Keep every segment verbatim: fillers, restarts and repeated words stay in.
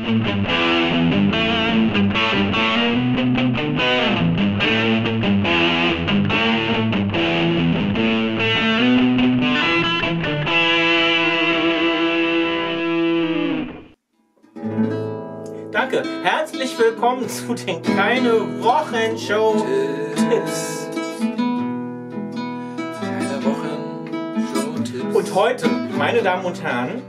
Danke. Herzlich willkommen zu den Keine Wochenshow-Tipps. Keine Wochenshow-Tipps. Und heute, meine Damen und Herren,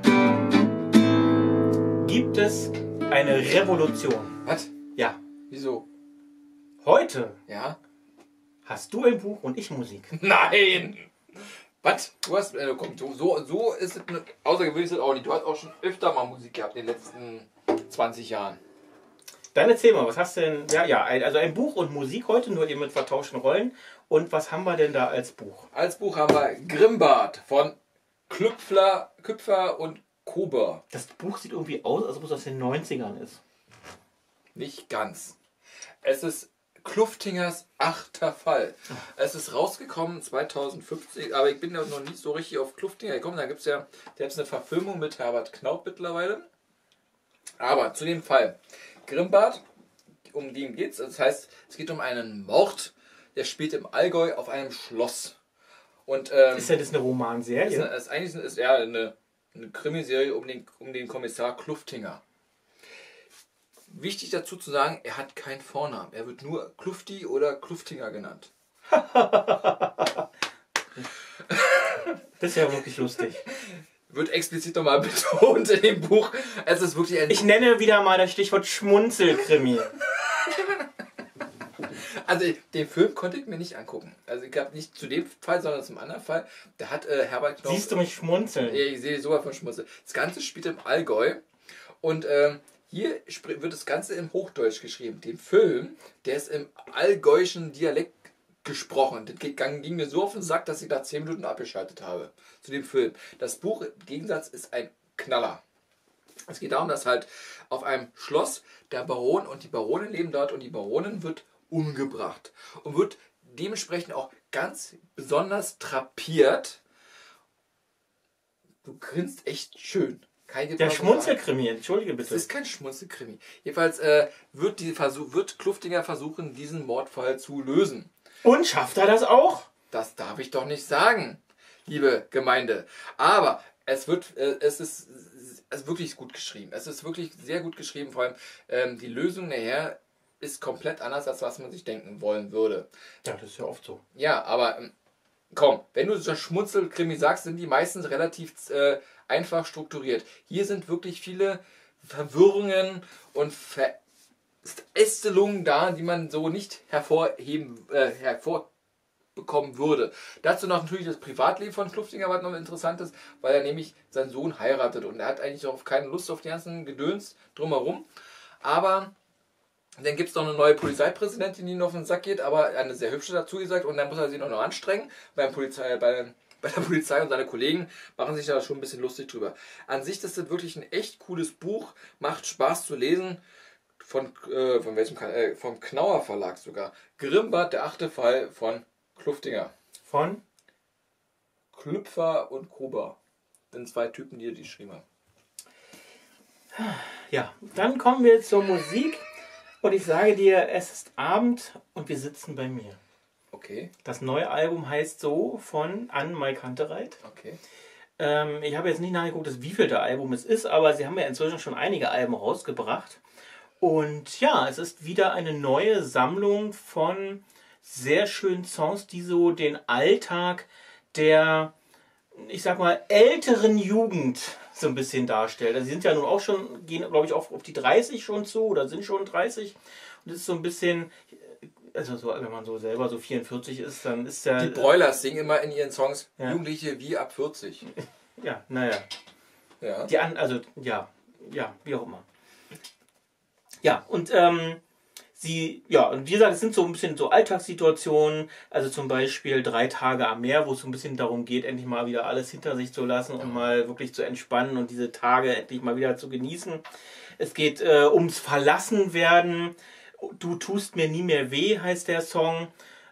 gibt es eine Revolution. Was? Ja. Wieso? Heute Ja? hast du ein Buch und ich Musik. Nein! Was? Du hast. Äh, komm, so, so, so ist es. Ne, außergewöhnlich ist es auch nicht. Du hast auch schon öfter mal Musik gehabt in den letzten zwanzig Jahren. Dann erzähl mal, was hast du denn? Ja, ja, also ein Buch und Musik heute, nur eben mit vertauschten Rollen. Und was haben wir denn da als Buch? Als Buch haben wir Grimbart von Klüpfler, Küpfer und Kober. Das Buch sieht irgendwie aus, als ob es aus den neunzigern ist. Nicht ganz. Es ist Kluftingers achter Fall. Es ist rausgekommen zweitausendfünfzehn, aber ich bin ja noch nicht so richtig auf Kluftinger gekommen. Da gibt es ja selbst eine Verfilmung mit Herbert Knaub mittlerweile. Aber zu dem Fall. Grimbart, um den geht's. Das heißt, es geht um einen Mord, der spielt im Allgäu auf einem Schloss. Und, ähm, ist ja das eine Romanserie? Ist, eine, ist eigentlich ist ja eine, eine Krimiserie um den, um den Kommissar Kluftinger. Wichtig dazu zu sagen, er hat keinen Vornamen. Er wird nur Klufti oder Kluftinger genannt. Das ist ja wirklich lustig. Wird explizit nochmal betont in dem Buch. Es ist wirklich ein... Ich nenne wieder mal das Stichwort Schmunzelkrimi. Also den Film konnte ich mir nicht angucken. Also ich habe nicht zu dem Fall, sondern zum anderen Fall. Da hat äh, Herbert Knaub... Siehst du mich schmunzeln? Ja, ich sehe sowas von Schmunzeln. Das Ganze spielt im Allgäu. Und ähm, hier wird das Ganze im Hochdeutsch geschrieben. Den Film, der ist im allgäuischen Dialekt gesprochen. Das ging mir so auf den Sack, dass ich da zehn Minuten abgeschaltet habe zu dem Film. Das Buch im Gegensatz ist ein Knaller. Es geht darum, dass halt auf einem Schloss der Baron und die Baronin leben dort und die Baronin wird umgebracht und wird dementsprechend auch ganz besonders drapiert. Du grinst echt schön. Der Schmunzelkrimi, entschuldige bitte. Das ist kein Schmunzelkrimi. Jedenfalls äh, wird, die Versuch, wird Kluftinger versuchen, diesen Mordfall zu lösen. Und schafft er das auch? Das darf ich doch nicht sagen, liebe Gemeinde. Aber es wird, äh, es ist, es ist wirklich gut geschrieben. Es ist wirklich sehr gut geschrieben. Vor allem ähm, die Lösung nachher ist komplett anders, als was man sich denken wollen würde. Ja, das ist ja oft so. Ja, aber ähm, komm, wenn du so Schmunzelkrimi sagst, sind die meistens relativ äh, einfach strukturiert. Hier sind wirklich viele Verwirrungen und Verästelungen da, die man so nicht hervorheben, äh, hervorbekommen würde. Dazu noch natürlich das Privatleben von Kluftinger, was noch interessant ist, weil er nämlich seinen Sohn heiratet und er hat eigentlich auch keine Lust auf die ganzen Gedöns drumherum. Aber dann gibt es noch eine neue Polizeipräsidentin, die ihm auf den Sack geht, aber eine sehr hübsche dazu gesagt und dann muss er sich noch, noch anstrengen beim Polizei, bei, bei der Polizei und seine Kollegen machen sich da schon ein bisschen lustig drüber. An sich ist das wirklich ein echt cooles Buch, macht Spaß zu lesen, von, äh, von welchem äh, vom Knauer Verlag sogar. Grimbart, der achte Fall von Kluftinger. Von? Klüpfer und Kober. Das sind zwei Typen, die die geschrieben haben. Ja, dann kommen wir zur Musik. Und ich sage dir, es ist Abend und wir sitzen bei mir. Okay. Das neue Album heißt so von Anne-Mai Kantereit. Okay. Ähm, ich habe jetzt nicht nachgeguckt, wie viel der Album es ist, aber sie haben ja inzwischen schon einige Alben rausgebracht. Und ja, es ist wieder eine neue Sammlung von sehr schönen Songs, die so den Alltag der, ich sag mal, älteren Jugend so ein bisschen darstellt. Also sie sind ja nun auch schon, gehen glaube ich auf, auf die dreißig schon zu oder sind schon dreißig. Und es ist so ein bisschen, also so, wenn man so selber so vierundvierzig ist, dann ist der... Die Broilers singen immer in ihren Songs ja. Jugendliche wie ab vierzig. Ja, naja. Ja. Die an, also ja, ja, wie auch immer. Ja, und ähm, sie, ja, und wie gesagt, es sind so ein bisschen so Alltagssituationen, also zum Beispiel drei Tage am Meer, wo es so ein bisschen darum geht, endlich mal wieder alles hinter sich zu lassen und mal wirklich zu entspannen und diese Tage endlich mal wieder zu genießen. Es geht äh, ums Verlassenwerden. Du tust mir nie mehr weh, heißt der Song.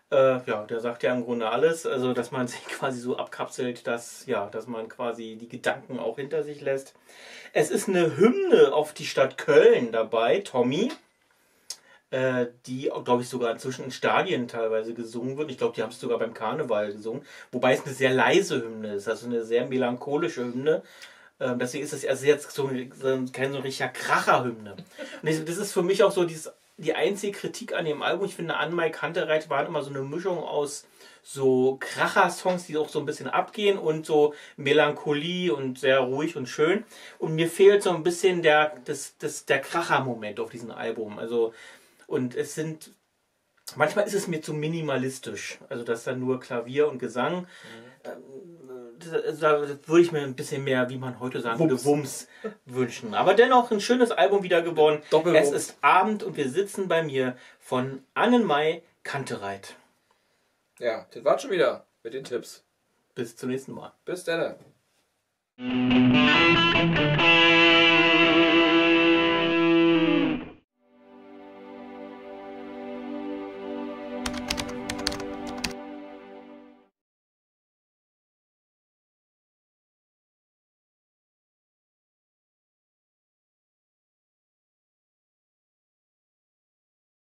Äh, ja, der sagt ja im Grunde alles, also dass man sich quasi so abkapselt, dass, ja, dass man quasi die Gedanken auch hinter sich lässt. Es ist eine Hymne auf die Stadt Köln dabei, Tommy, äh, die, glaube ich, sogar inzwischen in Stadien teilweise gesungen wird. Ich glaube, die haben es sogar beim Karneval gesungen, wobei es eine sehr leise Hymne ist, also eine sehr melancholische Hymne. Ähm, deswegen ist es also jetzt so, so kein so richtiger Kracher-Hymne. Und das ist für mich auch so dieses die einzige Kritik an dem Album. Ich finde, An Mai Kantereit waren immer so eine Mischung aus so Kracher-Songs, die auch so ein bisschen abgehen und so Melancholie und sehr ruhig und schön. Und mir fehlt so ein bisschen der, das, das, der Kracher-Moment auf diesem Album. Also, und es sind, manchmal ist es mir zu minimalistisch. Also, dass dann nur Klavier und Gesang. Mhm. Da würde ich mir ein bisschen mehr, wie man heute sagen würde, Wumms wünschen. Aber dennoch ein schönes Album wieder gewonnen. Es ist Abend und wir sitzen bei mir von An Mai Kantereit. Ja, das war's schon wieder mit den Tipps. Bis zum nächsten Mal. Bis dann.